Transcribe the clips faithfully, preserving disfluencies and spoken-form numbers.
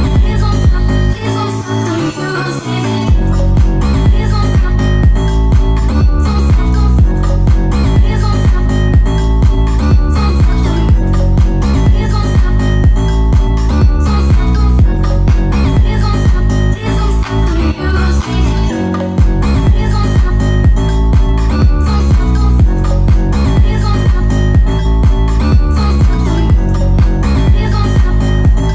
Please don't stop, please don't stop the music. Please don't stop, don't stop, don't stop. Please don't stop, don't stop the Please don't stop, don't stop, don't stop. Please don't stop, please don't stop the music. Please don't stop, don't stop, don't stop. Please don't stop, don't stop the Please don't stop, don't stop, don't stop.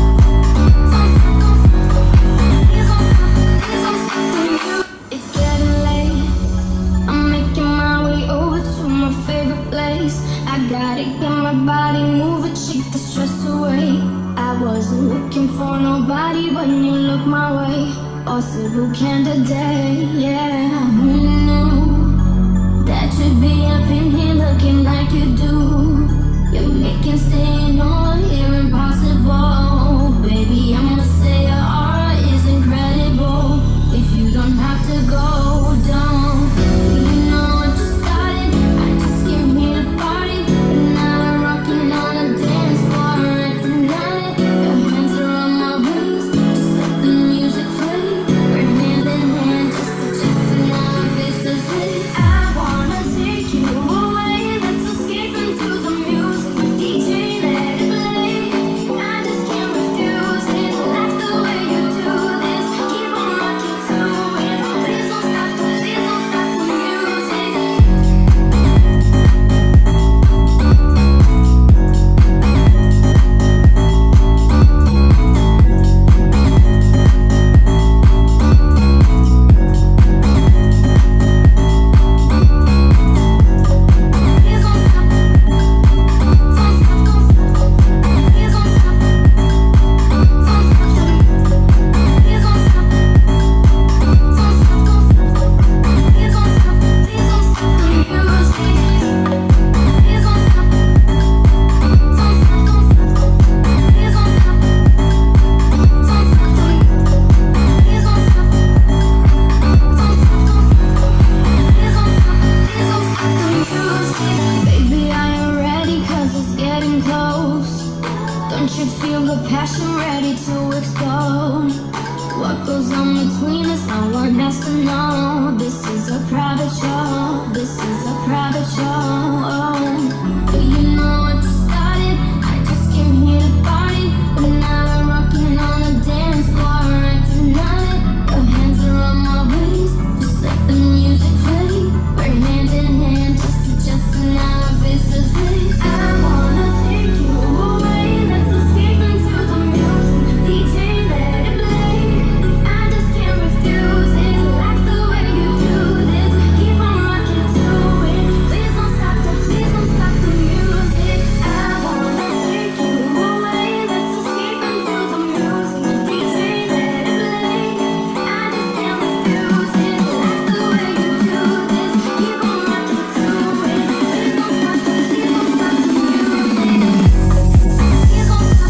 Please don't stop, please don't stop the music. It's getting late. I'm making my way over to my favorite place. I gotta get my body moving, shake the stress away. I wasn't looking for nobody when you look my way. Possible candidate, yeah. Who knew that you'd be up in here looking like you do? You're making staying on here impossible. Baby, I'ma say your aura is incredible. If you don't have to go down, you know I just started. I just came here to party, but now we're rocking on a dance floor, acting on it. Your hands are on my waist, just let the music play. We're hand in hand, just adjusting our faces. I wanna take you away, let's escape into the Don't you feel the passion ready to explode? What goes on between us, no one has to know. This is a private show, this is a private show. Do you know what just started? I just came here to party, but now I'm rocking on the dance floor right tonight. Your hands are on my waist, just let the music play. We're hand in hand, just adjusting our faces. I wanna take you away, let's escape into the music. D J, let it play. I just can't refuse it, like the way you do this. Keep on rocking to it. Please don't stop the, please don't stop the music. I wanna take you away, let's escape into the music. D J, let it play. I just can't refuse it, like the way you do this. Keep on rocking to it. Please don't stop the, please don't stop the music. Please don't stop.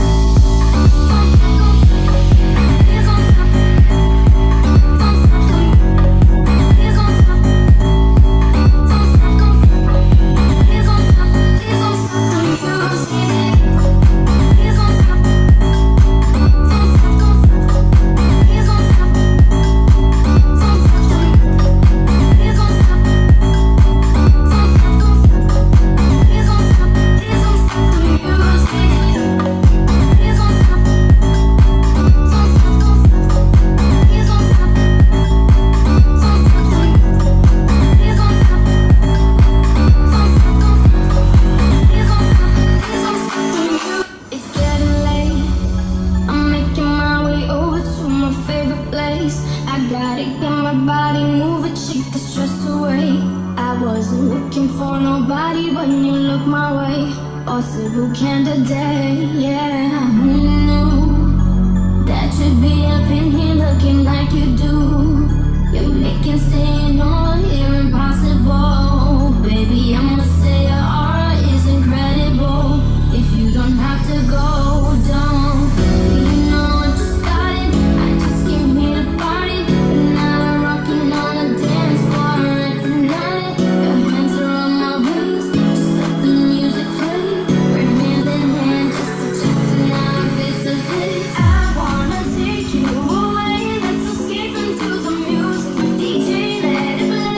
It's getting late. I'm making my way over to my favorite place. I gotta get my body moving, shake the stress away. I wasn't looking for nobody when you look my way. Possible candidate, yeah. Who knew that you'd be up in here looking like you do? You're making staying on here impossible. Baby, I'ma say your aura is incredible. If you don't have to go, don't. You know what just started? I just came here to party, but now I'm rocking on a dance floor right tonight. Your hands are on my waist, just let the music play. We're hand in hand, just adjusting our faces. I wanna take you away, let's escape into the music. D J, let it play.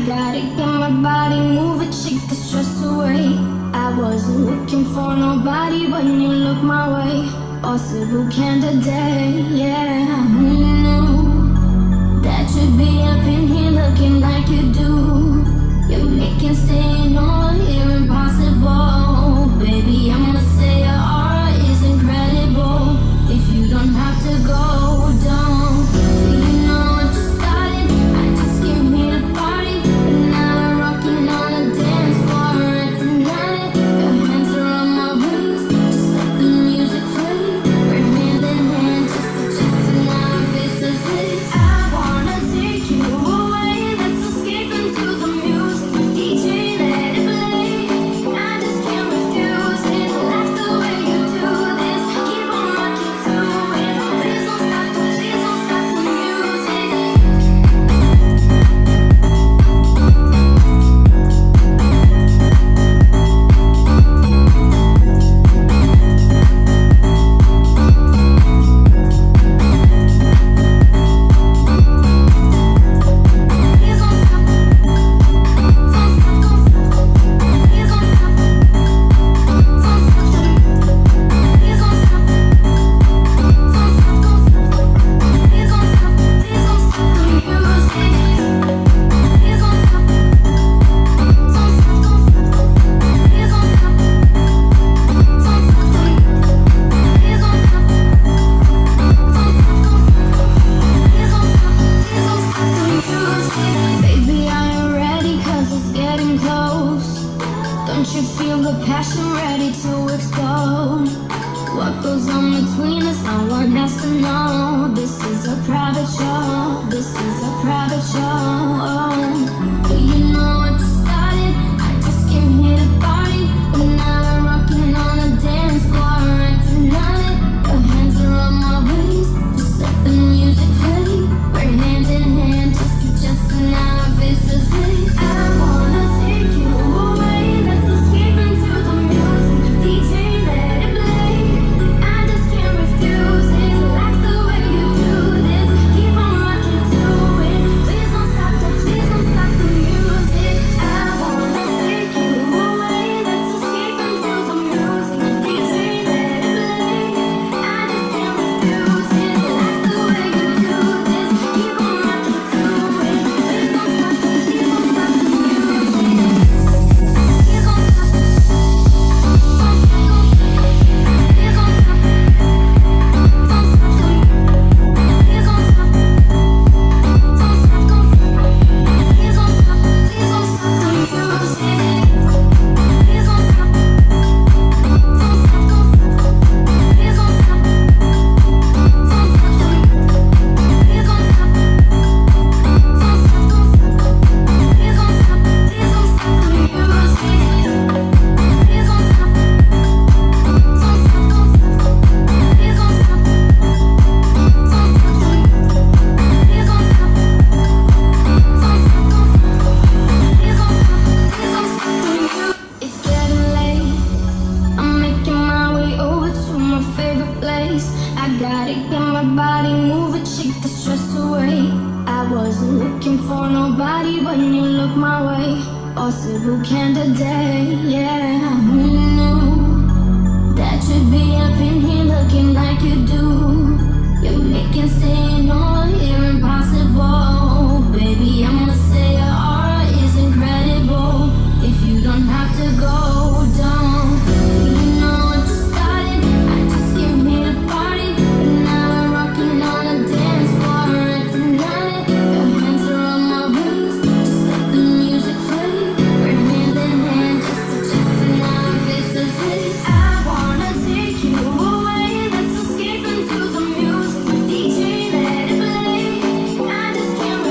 gotta get my body moving, shake the stress away. I wasn't looking for nobody when you look my way. Possible candidate, yeah. Who knew that you'd be up in here looking like you do? You're making staying on here impossible. Baby, I'ma say your aura is incredible. If you don't have to go, don't. Do you know what you started? I just came here to party, but now we're rocking on a dance floor and tonight. Your hands are on my waist, just let the music play. We're hand in hand, just to chest and now our faces lit. I wanna take you away, let's escape into the music. D J, let it play. I just can't refuse it. Like the way you do this, keep on rocking to it. Please don't stop, please don't stop the music. Please don't stop, don't stop, don't stop. Please don't stop, don't stop, please don't stop, don't stop, don't stop. Please don't stop, please don't stop the music. Please don't stop, don't stop, don't stop. Please don't stop, don't stop, don't stop. Please don't stop, don't stop, don't stop. Please don't stop, please don't stop the music. Baby, are you ready? 'Cause it's getting close. Don't you feel the passion ready to explode? What goes on between us, no one has to know. This is a private show, this is a private show. Do you know what you started? I just came here to party, but now we're rocking on a dance floor and tonight. Your hands are on my waist, just let the music play. We're hand in hand, just to just and now our faces lit. I wanna take you away, let's escape into the music. D J, let it play. I just can't refuse it. Like the way you do this, keep on rocking to it. Please don't stop the, please don't stop the music. I wanna take you away, let's escape into the music. D J, let it play. I just can't refuse it. Like the way you do this, keep on rocking to it. Please don't stop, please don't stop the music. Please don't stop, don't stop, don't stop. Please don't stop, don't stop the, please don't stop, don't stop, don't stop. Please don't stop, please don't stop the music. Please don't stop, don't stop, don't stop. Please don't stop, don't stop the, please don't stop, don't stop, don't stop. Please don't stop, please don't stop the music. Please don't stop, don't stop, don't stop. Please don't stop, don't stop the, please don't stop, don't stop, don't stop. Please don't stop, please don't stop the music. It's getting late, I'm making my way over to my favorite place. I gotta get my body moving, shake the stress away. I wasn't looking for nobody when you look my way. Possible candidate, yeah. Who knew that you'd be up in here looking like you do? You're making staying on here impossible. Baby, I'ma say your aura is incredible. If you don't have to go, don't. Do you know what you started? I just came here to party, but now we're rocking on a dance floor and tonight. Your hands are on my waist, just let the music play. We're hand in hand, just to chest and now our faces lit. I wanna take you away, let's escape into the music. D J, let it play. I just can't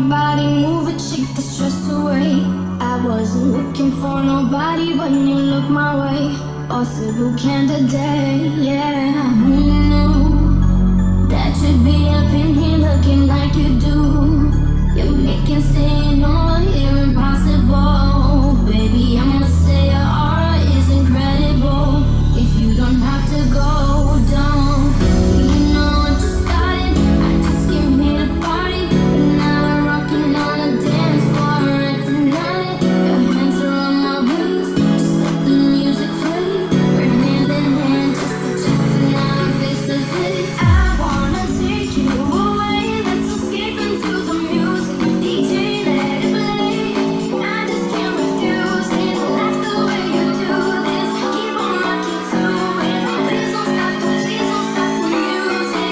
body move it, shake the stress away. I wasn't looking for nobody when you look my way. Possible candidate, yeah. Who knew that you'd be up in here looking like you do? You're making staying on here impossible. Baby, I'm gonna say your aura is incredible. If you don't have to go, don't. You know I just started, I just came here to party. And now we're rocking on a dance floor and tonight. Your hands are on my waist, just let the music play. We're hand in hand, just adjusting our faces. I wanna take you away, let's escape into the music. D J, let it play. I just can't refuse it, like the way you do this. Keep on rocking to it. Please don't stop, please don't stop the music.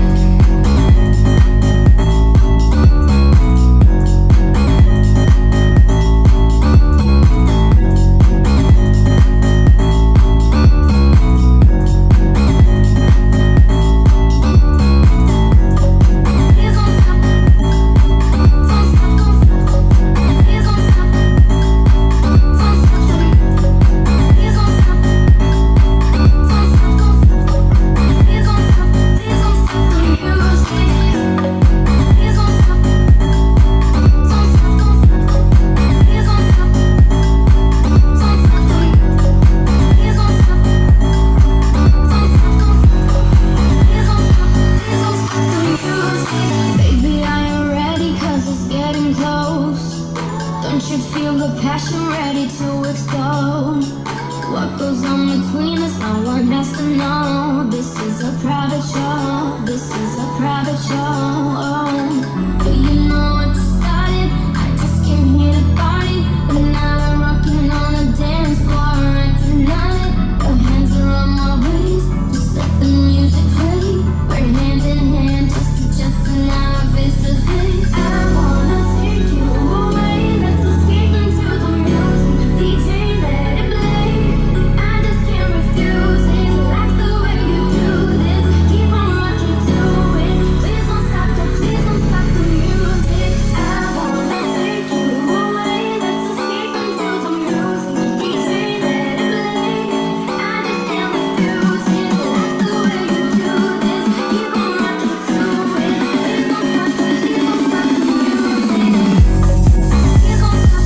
Baby, are you ready? Cause it's getting close. Don't you feel the passion ready to explode? What goes on between us, no one has to know. This is a private show, this is a private show. But you know what just started, I just came here to party. But now we're rocking on a dance floor and tonight. Your hands are on my waist, just let the music play. We're hand in hand, just adjusting our faces. I wanna take you away, let's escape into the music. D J, let it play. I just can't refuse it, like the way you do this. Keep on rocking to it. Please don't stop the, please don't stop the music. I wanna take you away, let's escape into the music. D J, let it play. I just can't refuse it, like the way you do this. Keep on rocking to it. Please don't stop the, please don't stop the music. Please don't stop.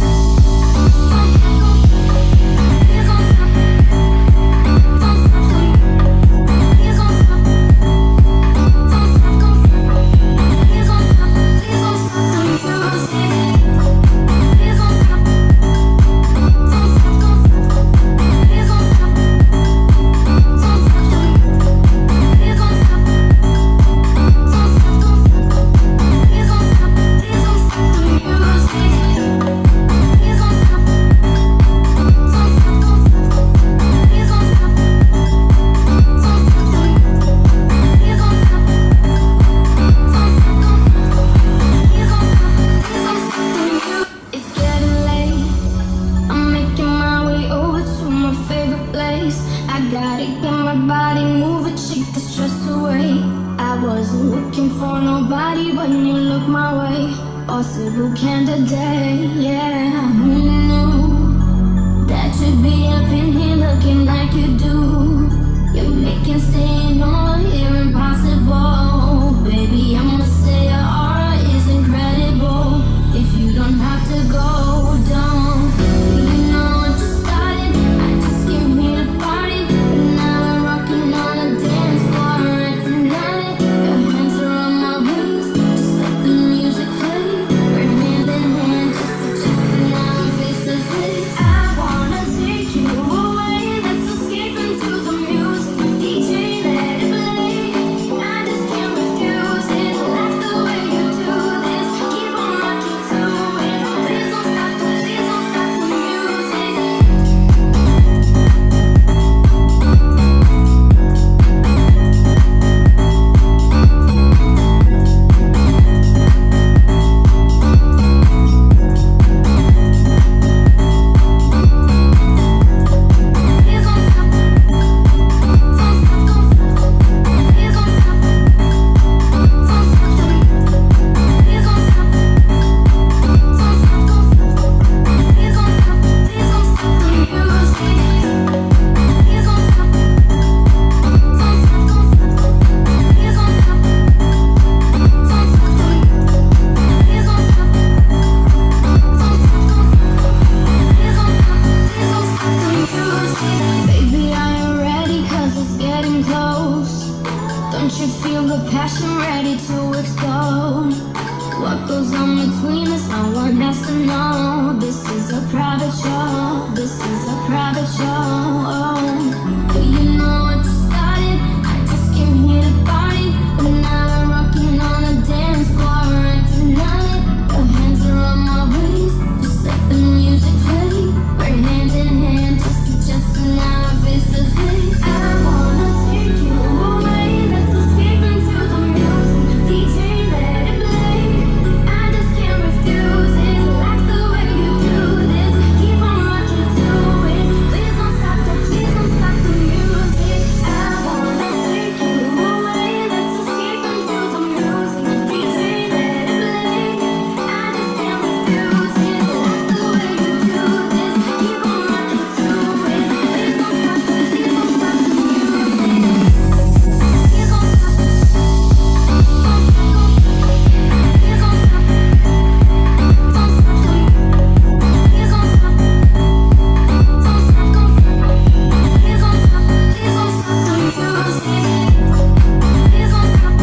Please don't stop. Don't stop the, please don't stop. Don't stop, don't stop. Please don't stop, please don't stop the music. Please don't stop. Don't stop, don't stop. Please don't stop. Don't stop the, please don't stop. Don't stop, don't stop. Please don't stop, please don't stop the music. Please don't stop. Don't stop, don't stop. Please don't stop. Don't stop the, please don't stop. Don't stop, don't stop. Please don't stop, please don't stop the music. It's getting late, I'm making my way over to my favorite place. I gotta get my body moving, shake the stress away. I wasn't looking for nobody when you look my way. Possible candidate, yeah. Who knew that you'd be up in here looking like you do? You're making staying on here impossible. Baby, I'm gonna say your aura is incredible. If you don't have to go, don't. You know what just started, I just came here to party. But now we're rocking on a dance floor and tonight. Your hands are on my waist, just let the music play. We're hand in hand, just adjusting our faces. I wanna take you away, let's escape into the music. D J, let it play. passion ready to explode. What goes on between us, no one has to know. This is a private show, this is a private show. Do you know what you started? I just came here to party, but now we're rocking on the dance floor and tonight your hands are on my waist, just let the music play. We're hand in hand, just adjusting our face to face. I wanna take you away, let's escape into the music. D J, let it play. I just can't refuse it. Like the way you do this. Keep on rocking to it. Please don't stop the, please don't stop the music. I wanna take you away, let's escape into the music. D J, let it play. I just can't refuse it. Like the way you do this. Keep on rocking to it. Please don't stop the, please don't stop the music. Please don't stop. Don't stop. Please don't stop. Don't stop the, please don't stop. Don't stop, don't stop. Please don't stop, please don't stop the music. Please don't stop.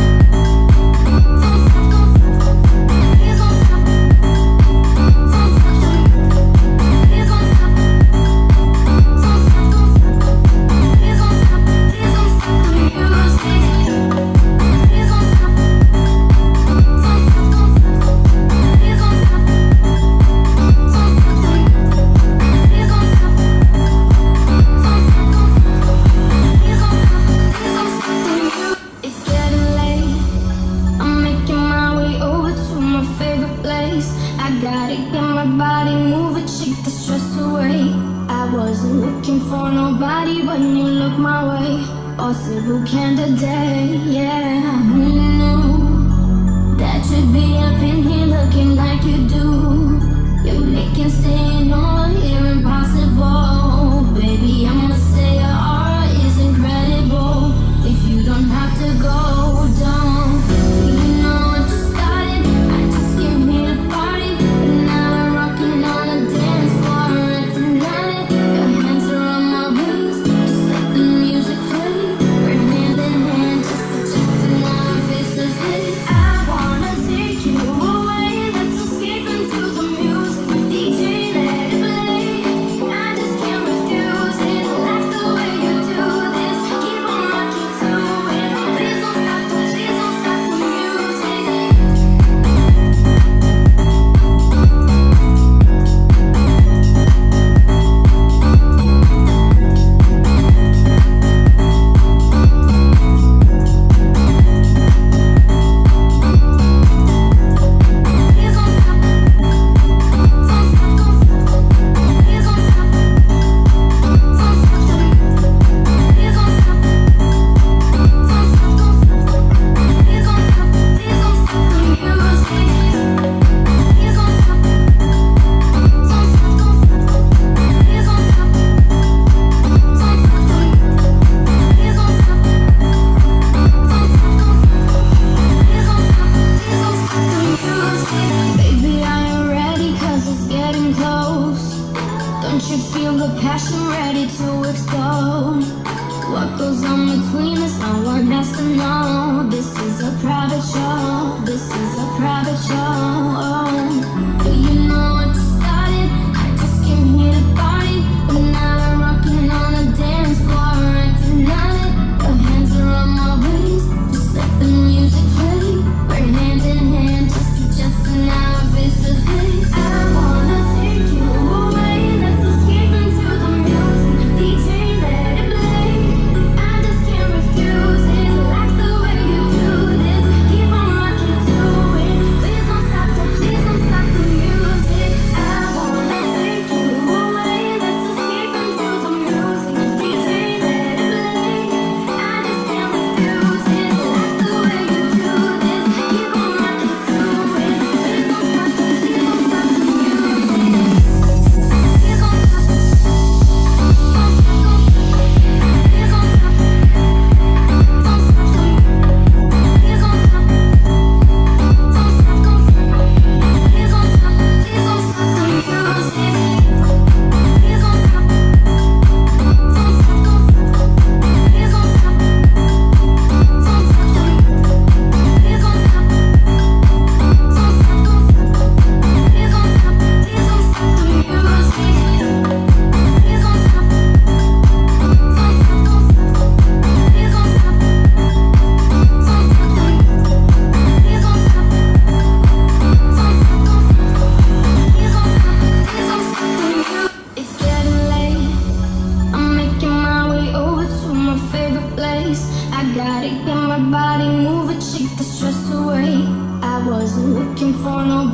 Don't stop, don't stop. Please don't stop. Don't stop the, please don't stop. Don't stop, don't stop. Please don't stop, please don't stop the music. Please don't stop. Don't stop, don't stop. Please don't stop. Don't stop the, please don't stop. Don't stop, don't stop. Please don't stop, please don't stop the music. It's getting late. I'm making my way over to my favorite place. I gotta get my body moving, shake the stress away. I wasn't looking for nobody when you look my way. Possible candidate, yeah. Who knew that you'd be up in here looking like you do? You're making staying on here impossible. Baby, I'ma say your aura is incredible. If you don't have to go, don't. You know what you started? I just came here to party, but now we're rocking on the dance floor and tonight your hands are on my waist, just let the music play. We're hand in hand, just adjusting our face.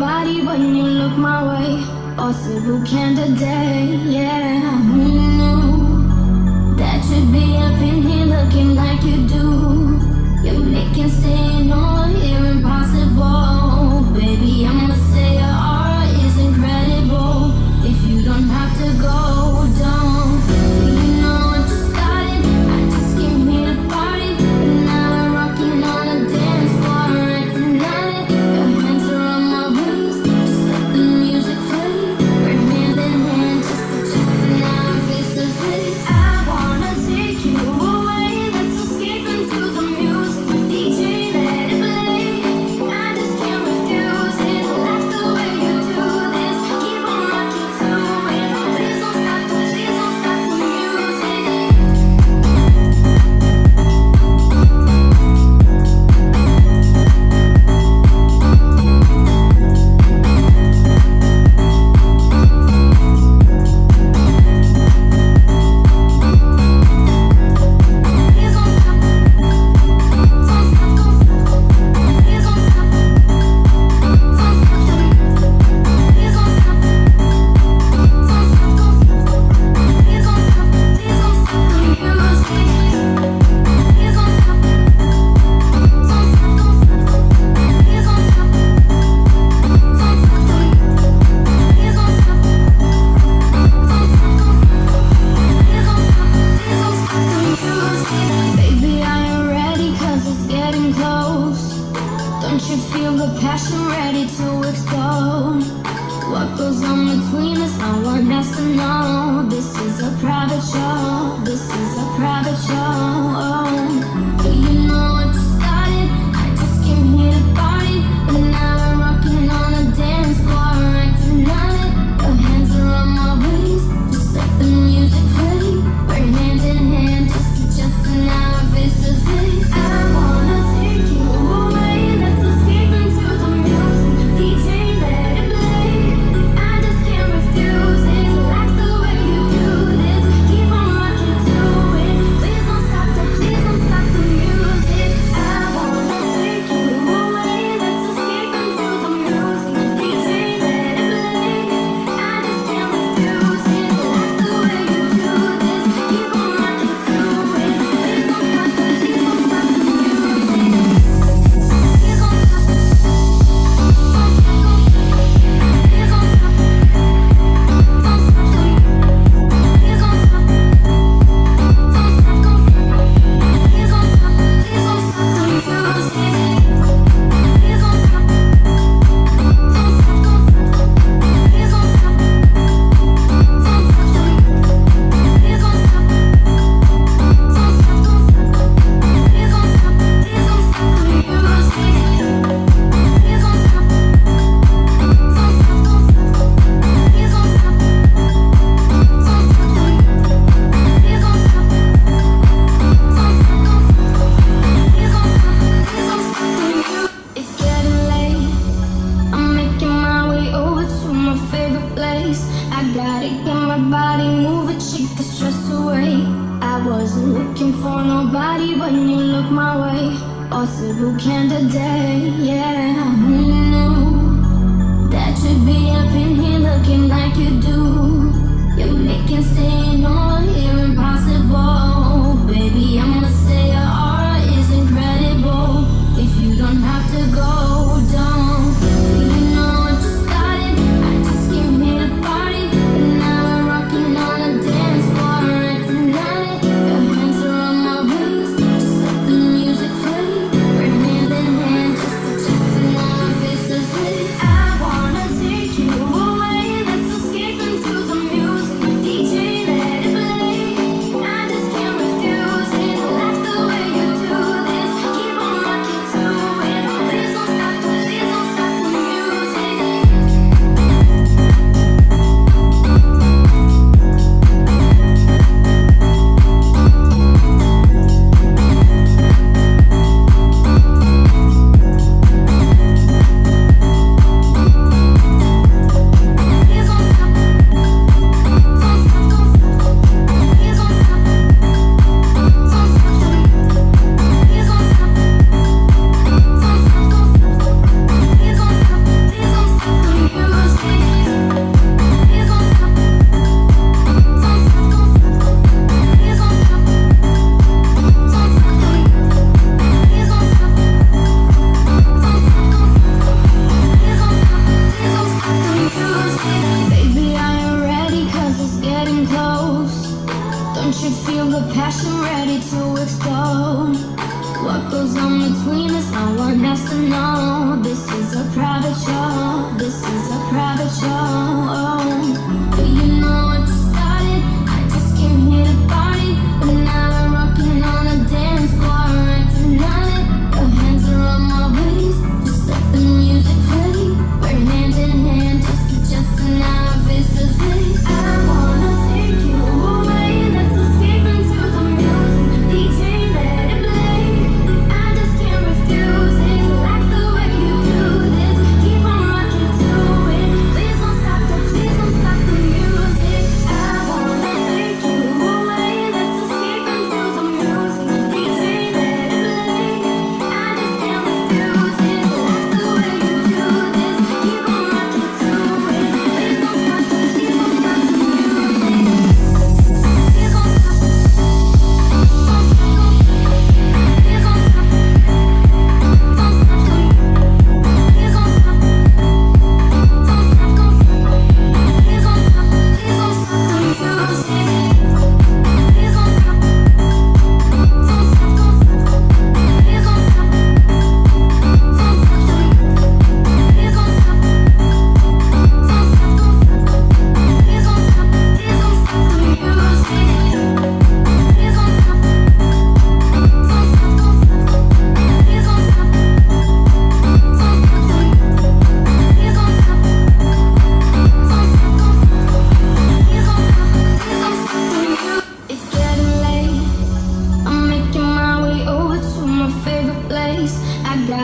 nobody when you look my way. Possible candidate, yeah. Who knew that you'd be up in here looking like you do? You're making staying on here impossible. Baby, I'ma say your aura is incredible. If you don't have to go, don't. You know I just started, I just came here to party, and now we're rocking on a dance floor right tonight. Your hands are on my waist, just let the music play. We're hand in hand, just adjusting our face to face. I wanna take you away, let's escape into the music. D J, let it play. I just can't refuse it. Like the way you do this, keep on rocking to it. Please don't stop, please don't stop the music. Baby, are you ready? Cause it's getting close. Don't you feel the passion ready to explode? What goes on between us, no one has to know. This is a private show, this is a private show. Do you know what just started? I just came here to party, and now we're rocking on a dance floor right tonight. Your hands are on my waist, just let the music play. We're hand in hand, just adjusting our faces. I wanna take you away, let's escape into the music. D J, let it play. I just can't refuse it. Like the way you do this, keep on rocking to it. Please don't stop the, please don't stop the music. I wanna take you away, let's escape into the music. D J, let it play. I just can't refuse it. Like the way you do this, keep on rocking to it. Please don't stop the, please don't stop the music. Please don't stop, don't stop, don't stop, please don't stop, don't stop the, please don't stop, don't stop, don't stop, please don't stop, please don't stop the It's getting late. I'm making my way over to my favorite place. I gotta get my body moving, shake the stress away. I wasn't looking for nobody when you look my way. Possible candidate, yeah. Who knew that you'd be up in here looking like you do? You're making staying on here impossible. Baby, I'ma say your aura is incredible. If you don't have to go, don't. You know what just started? I just came here to party, and now we're rocking on a dance floor right tonight. Your hands are on my waist, just let the music play. We're hand in hand, just adjusting our faces. I wanna take you away, let's escape into the music. D J,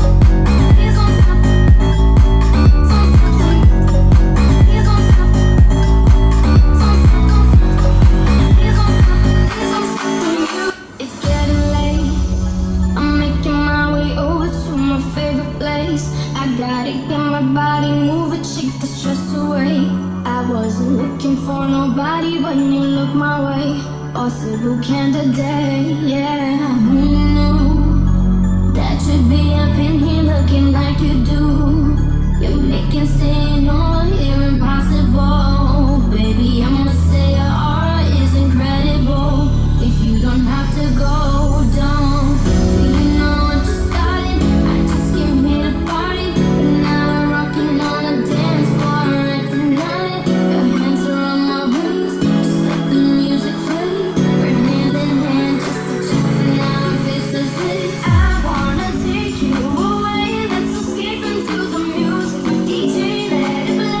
Please don't stop. Don't stop. Please don't stop. Don't stop. Please don't stop. Please don't stop. It's getting late. I'm making my way over to my favorite place. I gotta get my body moving, shake the stress away. I wasn't looking for nobody, but you look my way. Possible candidate, yeah. Who knew that you'd be up in here looking like you do? You're making staying on here impossible. Baby, I'ma say your aura is incredible. If you don't have to go, don't. You know I just started, I just came here to party. And now we're rocking on a dance floor and tonight. Your hands are on my waist, just let the music play. We're hand in hand, just adjusting our faces. I wanna take you away, let's escape into the music. D J, let it play.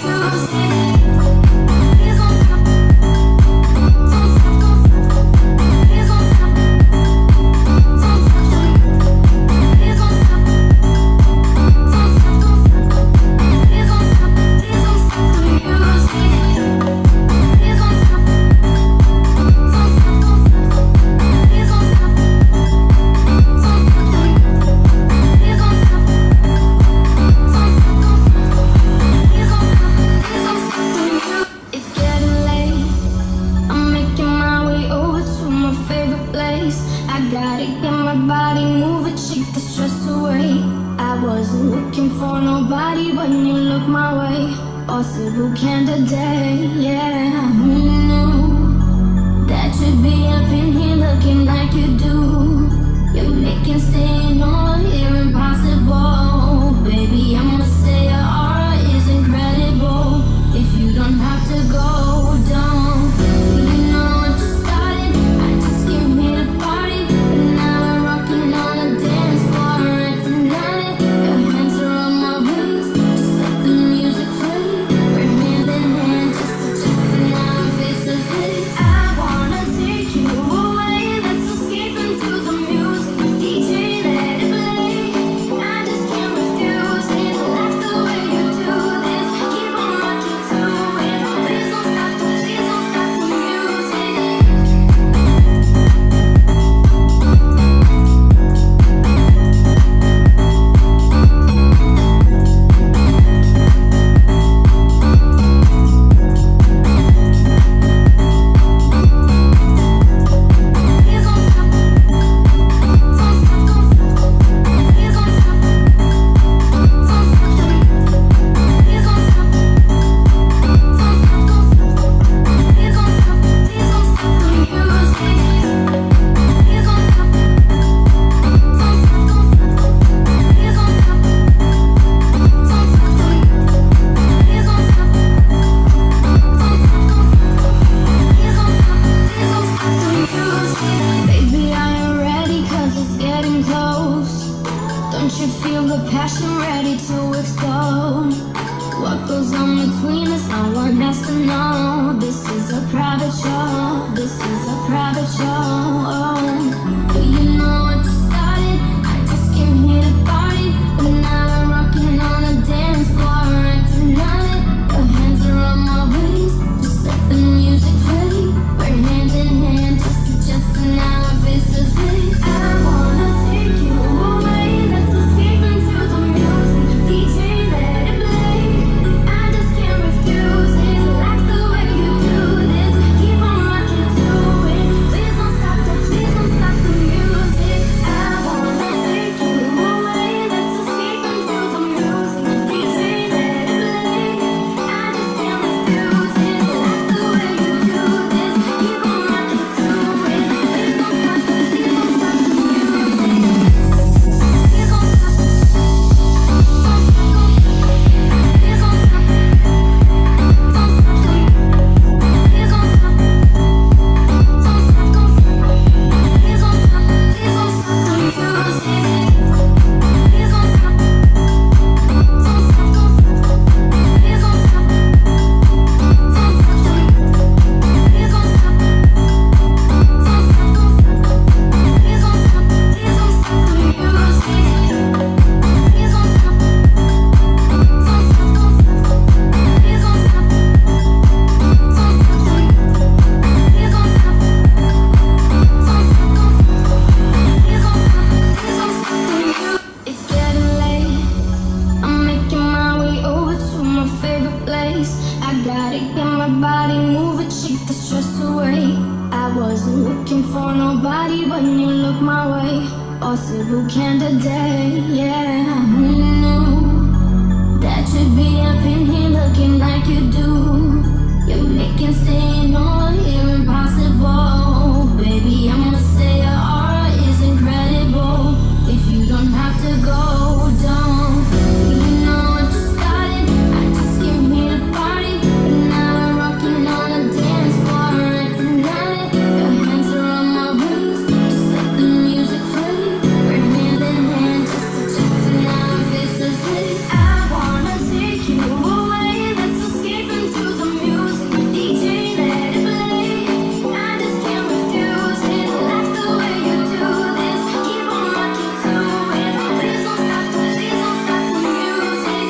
when you look my way. Possible candidate, yeah. Who knew that you'd be up in here looking like you do? You're making staying on here impossible. Baby, I'ma say your aura is incredible. If you don't have to go, don't. You know I just started, I just came here to party, but now we're rocking on a dance floor acting on it. Your hands are on my waist, just let the music play. We're hand in hand, just adjusting our faces. I wanna take you away, let's escape into the music. D J, let it play. I just can't refuse it. Like the way you do this. Keep on rocking to it. Please don't stop, please don't stop the music.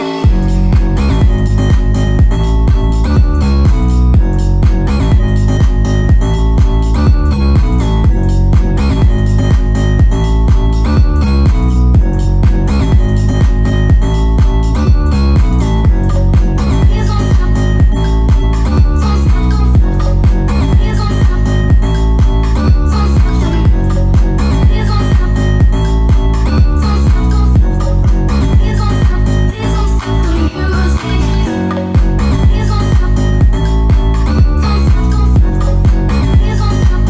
Please don't stop, don't stop, don't stop. Please don't stop, don't stop the Please don't stop, don't stop, don't stop. Please don't stop, please don't stop the music. Please don't stop, don't stop, don't stop. Please don't stop,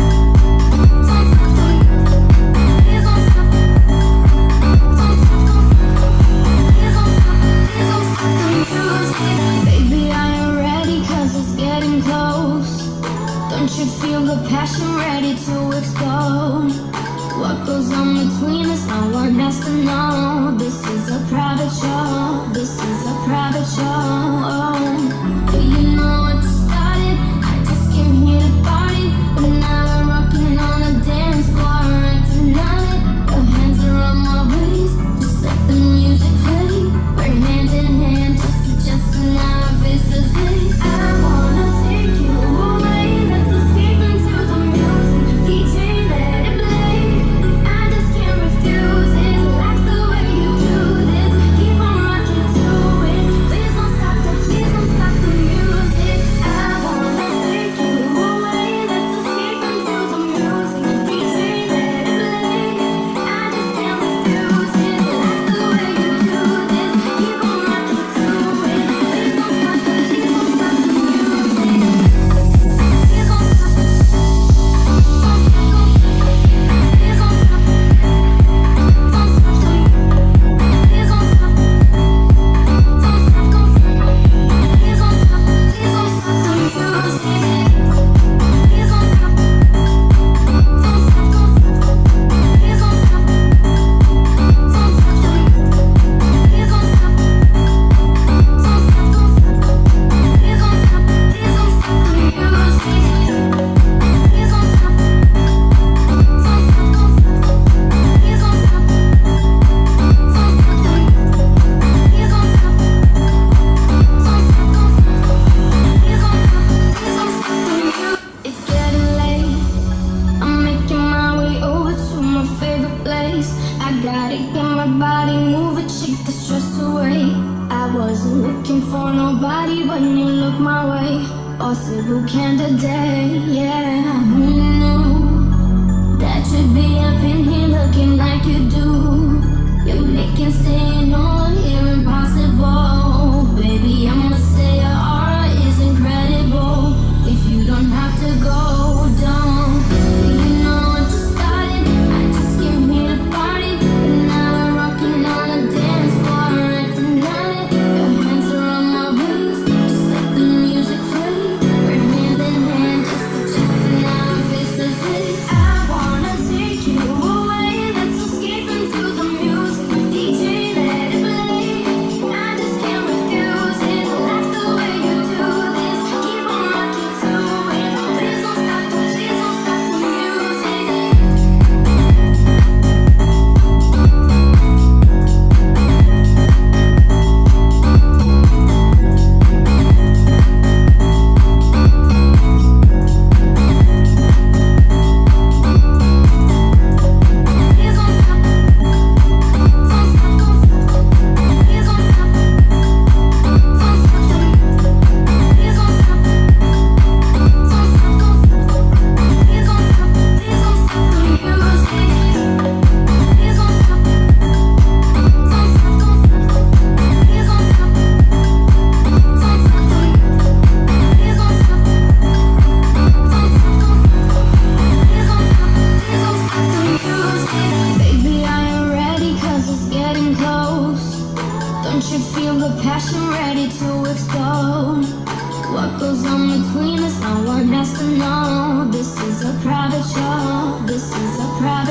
don't stop the Please don't stop, don't stop, don't stop. Please don't stop, please don't stop the music. Baby, are you ready? 'Cause it's getting close. Don't you feel the passion ready to explode? What goes on between us, no one has to know. This is a private show, this is a private show. Do you know what just started? I just came here to party, but now we're rocking on a dance floor acting on it. Your hands are on my waist, just let the music play. We're hand in hand, just adjusting our faces. I wanna take you away, let's escape into the music. D J, let it play. I just can't refuse it. Like the way you do this. Keep on rocking to it. Please don't stop the, please don't stop the music. I wanna take you away, let's escape into the music. D J, let it play. I just can't refuse it. Like the way you do this. Keep on rocking to it. Please don't stop the, please don't stop the music. Please don't stop, don't stop, don't stop. Please don't stop, don't stop the Please don't stop, don't stop, don't stop. Please don't stop, please don't stop the music. Please don't stop, don't stop, don't stop. Please don't stop, don't stop the Please don't stop, don't stop, don't stop. Please don't stop, please don't stop the music. Please don't stop, don't stop, don't stop. Please don't stop, don't stop the Please don't stop, don't stop, don't stop. Please don't stop, please don't stop the music. It's getting late, I'm making my way over to my favorite place. I gotta get my body moving, shake the stress away. I wasn't looking for nobody when you look my way. Possible candidate, yeah. Who knew that you'd be up in here looking like you do? You're making staying on here impossible. Baby, I'ma say your aura is incredible. If you don't have to go, don't. You know I just started, I just came here to party, but now we're rocking on a dance floor acting on it. Your hands are on my waist, just let the music play. We're hand in hand, just adjusting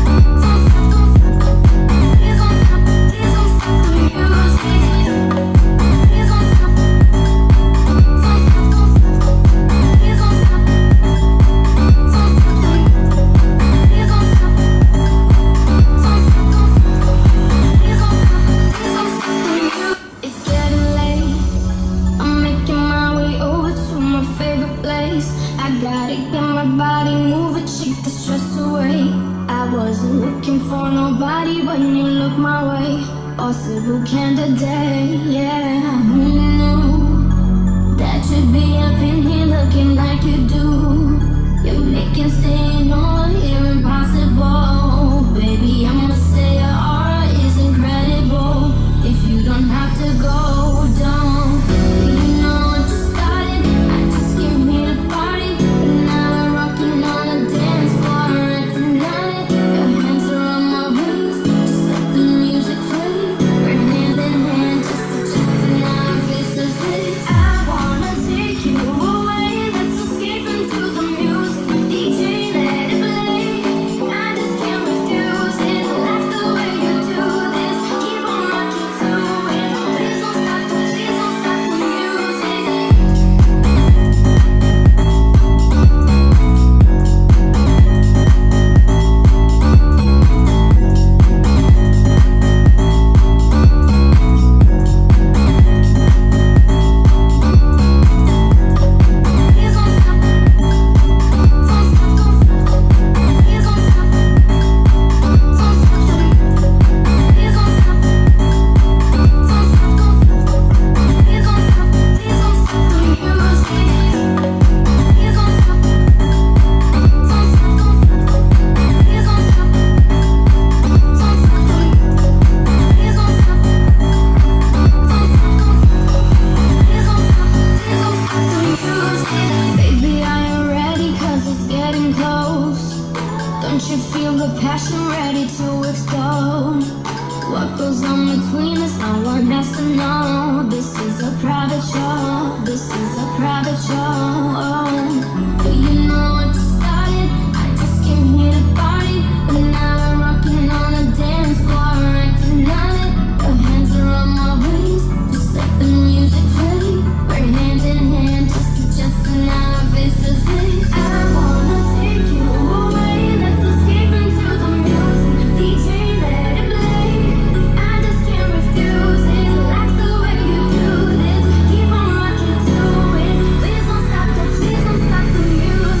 Please don't stop the music.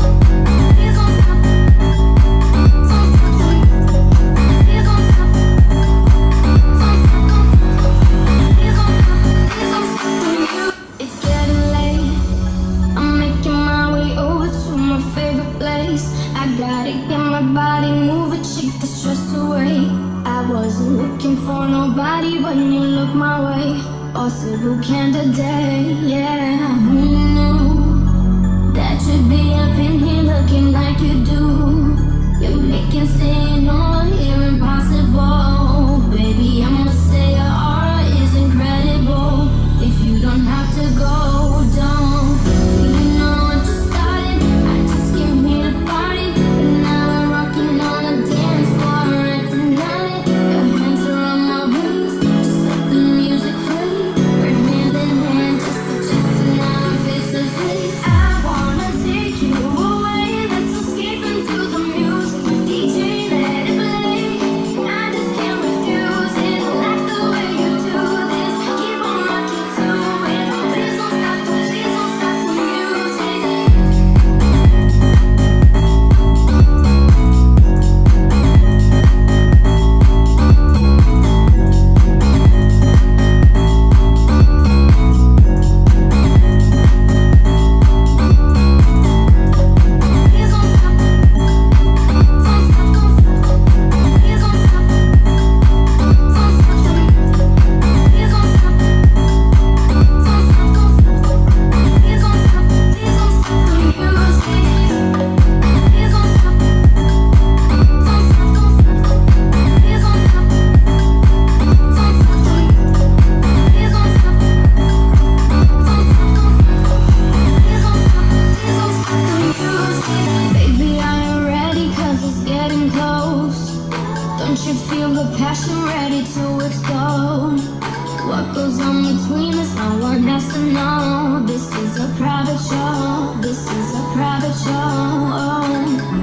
Possible candidate, yeah. Who knew that you'd be up in here looking like you do? You're making staying on here impossible. Baby, I'ma say your aura is incredible. If you don't have to go, don't. You know I just started, I just came here to party, and now we're rocking on the dance floor and tonight. Your hands are on my waist, just let the music play. I wanna take you away, let's escape into the music. D J, Don't you feel the passion ready to explode? What goes on between us, no one has to know. This is a private show, this is a private show.